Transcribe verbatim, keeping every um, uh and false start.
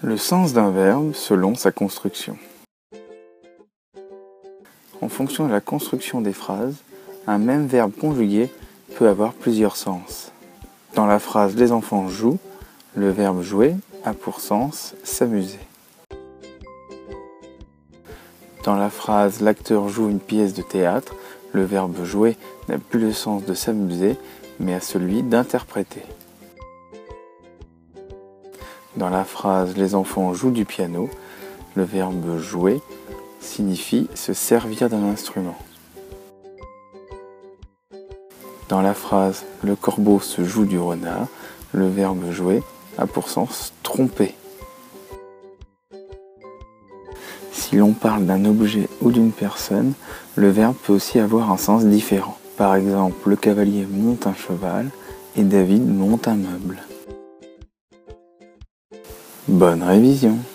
Le sens d'un verbe selon sa construction. En fonction de la construction des phrases, un même verbe conjugué peut avoir plusieurs sens. Dans la phrase « Les enfants jouent », le verbe « jouer » a pour sens « s'amuser ». Dans la phrase « L'acteur joue une pièce de théâtre », le verbe « jouer » n'a plus le sens de s'amuser, mais a celui d'interpréter. Dans la phrase « Les enfants jouent du piano », le verbe « jouer » signifie se servir d'un instrument. Dans la phrase « Le corbeau se joue du renard », le verbe « jouer » a pour sens « tromper ». Si l'on parle d'un objet ou d'une personne, le verbe peut aussi avoir un sens différent. Par exemple, le cavalier monte un cheval et David monte un meuble. Bonne révision!